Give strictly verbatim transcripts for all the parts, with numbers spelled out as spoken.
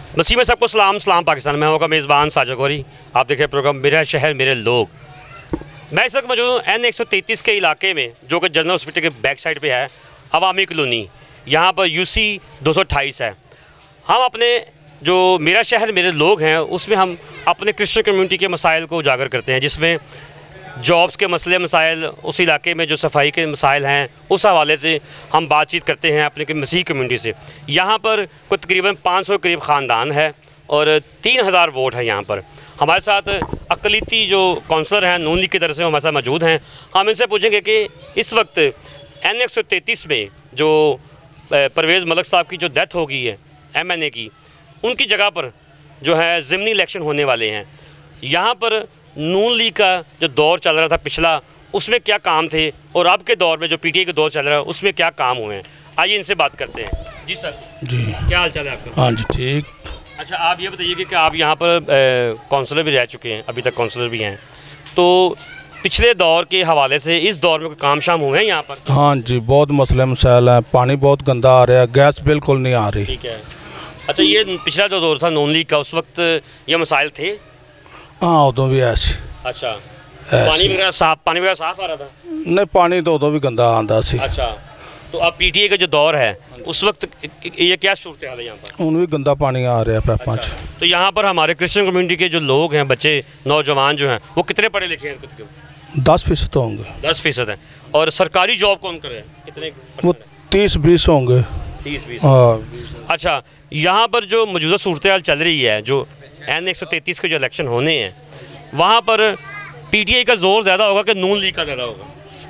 मसीह में सबको सलाम सलाम पाकिस्तान। मैं होगा मेज़बान साजिद गौरी। आप देख रहे प्रोग्राम मेरा शहर मेरे लोग। मैं इस वक्त मौजूद हूँ एन एक सौ तैंतीस के इलाके में, जो कि जनरल हॉस्पिटल के बैक साइड पे है, अवामी कॉलोनी। यहाँ पर यू सी दो सौ अट्ठाईस है। हम अपने जो मेरा शहर मेरे लोग हैं उसमें हम अपने क्रिश्चियन कम्युनिटी के मसाइल को उजागर करते हैं, जिसमें जॉब्स के मसले मसाइल, उस इलाके में जो सफाई के मसाइल हैं उस हवाले से हम बातचीत करते हैं अपने मसीह कम्युनिटी से। यहाँ पर कोई तकरीबन पाँच सौ के करीब ख़ानदान है और तीन हज़ार वोट है यहाँ पर। हमारे साथ अक़लियती जो काउंसलर हैं नून लीग की तरफ से हमारे साथ मौजूद हैं। हम इनसे पूछेंगे कि इस वक्त एन एक सौ तैंतीस में जो परवेज़ मलिक साहब की जो डेथ हो गई है एम एन ए की, उनकी जगह पर जो है ज़िमनी इलेक्शन होने वाले हैं। यहाँ पर नून लीग का जो दौर चल रहा था पिछला, उसमें क्या काम थे और अब के दौर में जो पी टी आई का दौर चल रहा है उसमें क्या काम हुए हैं, आइए इनसे बात करते हैं। जी सर। जी क्या हाल चाल है आपका? हाँ जी ठीक। अच्छा आप ये बताइए कि, कि आप यहाँ पर काउंसलर भी रह चुके हैं, अभी तक काउंसलर भी हैं, तो पिछले दौर के हवाले से इस दौर में कोई काम शाम हुए हैं यहाँ पर? हाँ जी बहुत मसले मसाइल हैं। पानी बहुत गंदा आ रहा है, गैस बिल्कुल नहीं आ रही। ठीक है। अच्छा ये पिछला जो दौर था नून लीग का, उस वक्त ये मसाइल थे? हाँ उदों भी ऐसे। अच्छा पानी वगैरह साफ पानी वगैरह साफ आ रहा था? नहीं पानी तो उदों भी गंदा आंदा सी। अच्छा तो अब पी टी आई का जो दौर है उस वक्त ये क्या सूरत हाल है यहाँ पर? उन भी गंदा पानी आ रहा है पैपा। अच्छा, तो यहाँ पर हमारे क्रिश्चियन कम्युनिटी के जो लोग हैं, बच्चे नौजवान जो हैं, वो कितने पढ़े लिखे हैं? दस फीसद होंगे। दस फीसद हैं। और सरकारी जॉब कौन करे? कितने? वो तीस बीस होंगे। तीस बीस। हाँ। अच्छा यहाँ पर जो मौजूदा सूरत हाल चल रही है, जो एन एक सौ तैंतीस के जो इलेक्शन होने हैं, वहाँ पर पी टी आई का जोर ज़्यादा होगा कि नून लीग का ज़्यादा होगा?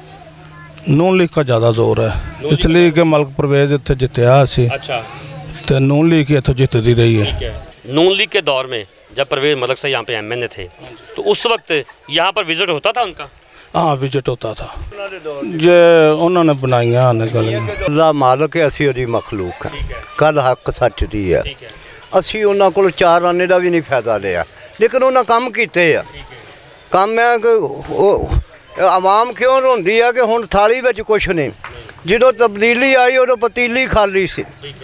नून लीग का ज़्यादा जोर है, इसलिए कि मलिक परवेज़ इतने जितया सी। अच्छा तो नून लीग इतों जितती रही है। ठीक है। नून लीग के दौर में जब परवेज़ मलिक साहब यहाँ पे एम एन ए थे, तो उस वक्त यहाँ पर विजिट होता था उनका? हाँ विजिट होता था। जे उन्होंने बनाइया ने गलियां मालक है, असी ओदी मखलूक है। कल हक सच दी है। असी उन्होंने को चार आने का भी नहीं फायदा लिया, लेकिन उन्हें काम किए आ। काम है कि आवाम क्यों रोंदी है कि हुण थाली में कुछ नहीं। जो तब्दीली आई उदों पतीली खाली सी,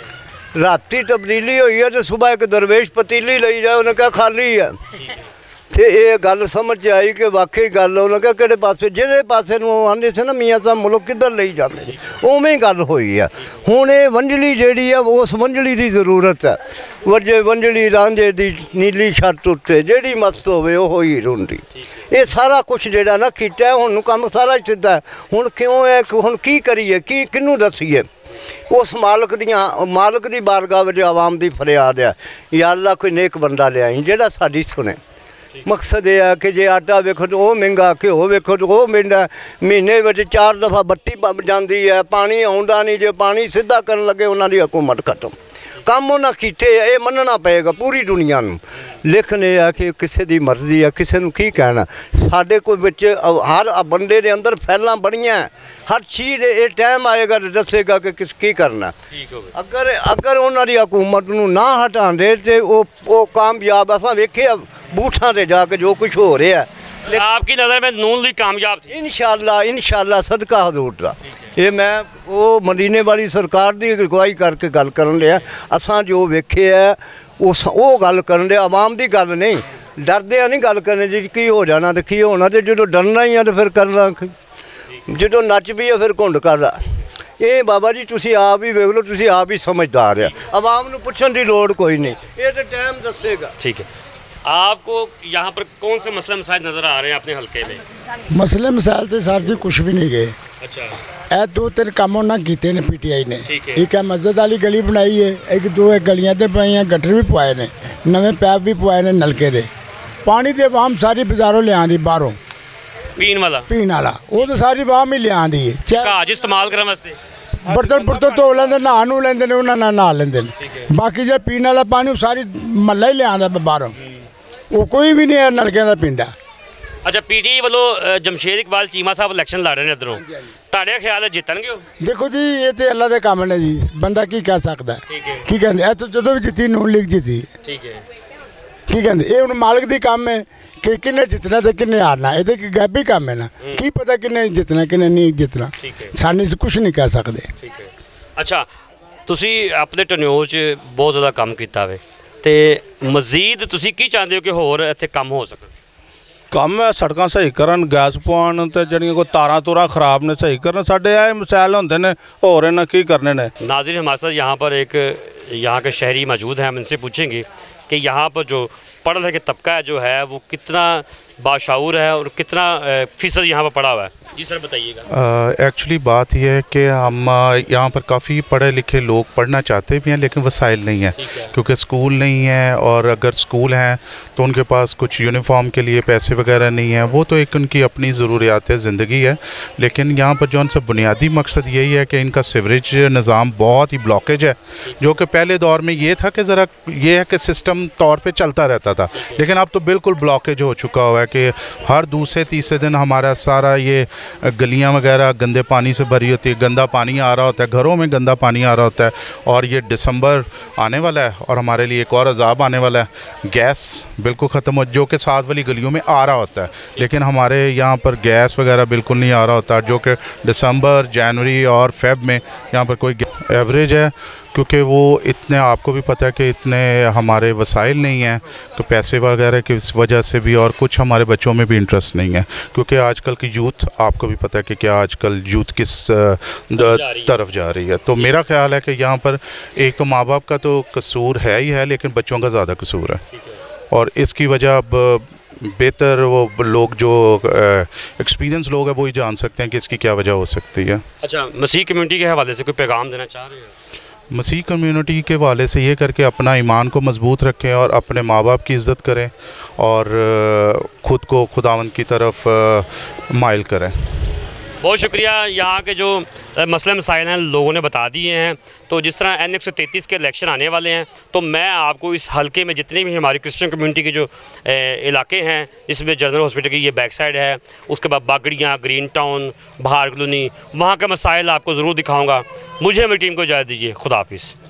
राती तब्दीली हुई है तो सुबह एक दरवेश पतीली ली जाए, उन्हें क्या खाली है। तो ये गल समझ आई कि वाकई गल उन्हें क्या कि पासे जिहड़े पासे आते थे ना मियाँ साहब मुल्क किधर ले जाते, उवें ही गल हुई है। हुण ये वंजली जिहड़ी है उस वंजली की जरूरत है। वजे वंजली रांझे की नीली छत उत्ते जिहड़ी मस्त होवे वो ही रोंदी। ये सारा कुछ जिहड़ा ना कीता हुण काम सारा सीधा है। हुण क्यों है कि हुण की करिए, की किनू दसीए? उस मालक दियां मालक दी बारगाह विच आवाम दी फरियाद है, या अल्लाह कोई नेक बंदा लियाई जिहड़ा साडी सुने। मकसद यह है कि जे आटा वेखो तो वह महंगा, घ्यो वेखो तो वह महंगा। महीने में चार दफ़ा बत्ती बब जाती है, पानी आउंदा नहीं। जो पानी सीधा कर लगे उन्होंने हुकूमत खत्म। काम उन्हें किए ये मनना पेगा पूरी दुनिया में। लेकिन यह है कि किसी की मर्जी है, किसी को की कहना। साढ़े को बिच हर बंदे के अंदर फैलां बड़ियां, हर चीज़ ये टाइम आएगा तो दसेगा कि किस की करना। अगर अगर उन्होंने हुकूमत को ना हटाते तो वो कामयाब असां वेखे बूठा से जाके जो कुछ हो रहा है। आपकी नज़र में नून लीग कामयाब थी? इंशाअल्लाह इंशाअल्लाह सदका हजूर का। ये मैं वो मदीने वाली सरकार की अगवाई करके गल करन लिया। असां जो वेखे है उस वो गल करन लिया, आवाम की गल नहीं। डरदे नहीं गल करने जी की हो जाना तो की होना, तो जो डरना ही है तो फिर करना, जो नच भी है फिर घुंड कर रहा। ये बाबा जी तुसी आप ही वेख लो, तुसी आप ही समझदार है। आवाम नूं पुछण दी लोड़ कोई नहीं, ये तो टाइम दसेगा। ठीक है। आपको यहाँ पर कौन से मसले मसाइल नज़र आ रहे हैं अपने हल्के में? मसले मसाइल तो सर जी कुछ भी नहीं गए। अच्छा ए दो तीन काम उन्होंने किए ने पी टी आई ने। एक है मस्जिद वाली गली बनाई है, एक दो एक गलियां इधर बनाई हैं, गटर भी पवाए ने, नवे पैप भी पवाए ने नलके दे। पानी तो आवाम सारी बाजारों ले आती बाहरों पीन वाला पीन वाला वो तो सारी आवाम ही ले आती है। घाज इस्तेमाल करने वास्ते बर्तन बुर्तन धो लेंगे, नहा नू लेंगे, उन्होंने नहा लेंगे। बाकी जो पीने वाला पानी सारी महला ही ले आता बाहरों, वो कोई भी नहीं है नलके का पींदा। अच्छा पी टी आई वालों जमशेद इकबाल चीमा साहब इलेक्शन लड़ रहे हैं इधरों, ਤੁਹਾਡੇ ख्याल है जितणगे? देखो जी ये तो अल्लाह के काम ने जी, बंदा की कह सकता है की कहते तो जो भी जीती नून लीग जीती। ठीक है की कहते ये हूँ मालिक की काम है कि किन्ने जितना तो किन्ने हारना, ये गैबी काम है ना, की पता किन्ने जितना किन्ने नहीं जितना, सानी से कुछ नहीं कह सकते। ठीक है। अच्छा तुसी अपने टन्योर च बहुत ज़्यादा काम किया वे तो मजीद तुसी की चाहते हो कि होर इत्थे कम हो सकन? ਕੰਮ ਹੈ ਸੜਕਾਂ ਸਹੀ ਕਰਨ, ਗੈਸ ਪਵਾਉਣ ਤੇ ਜਿਹੜੀਆਂ ਕੋਈ ਤਾਰਾਂ ਤੂਰਾਂ ਖਰਾਬ ਨੇ ਸਹੀ ਕਰਨ। ਸਾਡੇ ਇਹ ਮਸਾਇਲ ਹੁੰਦੇ ਨੇ, ਹੋਰ ਇਹਨਾਂ ਕੀ करने ने। नाज़रीन हमारे साथ यहाँ पर एक यहाँ के शहरी मौजूद हैं, हम इनसे पूछेंगे कि यहाँ पर जो पढ़ा लिखा तबका जो है वो कितना बाशऊर है और कितना फ़ीसद यहाँ पर पढ़ा हुआ है। जी सर बताइएगा। एक्चुअली बात यह है कि हम यहाँ पर काफ़ी पढ़े लिखे लोग पढ़ना चाहते भी हैं, लेकिन वसाइल नहीं है, क्योंकि स्कूल नहीं है, और अगर स्कूल हैं तो उनके पास कुछ यूनिफॉर्म के लिए पैसे वगैरह नहीं है। वो तो एक उनकी अपनी ज़रूरियात है, ज़िंदगी है। लेकिन यहाँ पर जो उनसे बुनियादी मकसद यही है कि इनका सीवरेज निज़ाम बहुत ही ब्लॉकेज है, जो कि पहले दौर में ये था कि ज़रा ये है कि सिस्टम तौर पर चलता रहता था, लेकिन अब तो बिल्कुल ब्लॉकेज हो चुका हुआ है कि हर दूसरे तीसरे दिन हमारा सारा ये गलियां वगैरह गंदे पानी से भरी होती है, गंदा पानी आ रहा होता है, घरों में गंदा पानी आ रहा होता है। और ये दिसंबर आने वाला है और हमारे लिए एक और अजाब आने वाला है, गैस बिल्कुल ख़त्म हो, जो कि साथ वाली गलियों में आ रहा होता है, लेकिन हमारे यहाँ पर गैस वगैरह बिल्कुल नहीं आ रहा होता, जो कि दिसंबर, जनवरी और फेब में यहाँ पर कोई एवरेज है, क्योंकि वो इतने, आपको भी पता है कि इतने हमारे वसाइल नहीं हैं कि पैसे वगैरह की इस वजह से भी, और कुछ हमारे बच्चों में भी इंटरेस्ट नहीं है, क्योंकि आजकल की यूथ, आपको भी पता है कि क्या आजकल यूथ किस तरफ जा रही है। तो मेरा ख्याल है कि यहाँ पर एक तो माँ बाप का तो कसूर है ही है, लेकिन बच्चों का ज़्यादा कसूर है, और इसकी वजह अब बेहतर वो लोग जो एक्सपीरियंस लोग हैं वो ही जान सकते हैं कि इसकी क्या वजह हो सकती है। अच्छा, मसीह कम्युनिटी के हवाले से कोई पैगाम देना चाह रहे हैं? मसीह कम्युनिटी के वाले से ये करके अपना ईमान को मजबूत रखें और अपने माँ बाप की इज़्ज़त करें और ख़ुद को खुदावंद की तरफ माइल करें। बहुत शुक्रिया। यहाँ के जो मसले मसाइल हैं लोगों ने बता दिए हैं। तो जिस तरह एन एक सौ तैंतीस के इलेक्शन आने वाले हैं, तो मैं आपको इस हलके में जितने भी हमारी क्रिश्चियन कम्युनिटी के जो इलाके हैं, जिसमें जनरल हॉस्पिटल की ये बैक साइड है, उसके बाद बागड़ियाँ, ग्रीन टाउन, बहार कॉलोनी, वहाँ के मसाइल आपको ज़रूर दिखाऊँगा। मुझे मेरी टीम को इजाज़त दीजिए। खुदा हाफिज़।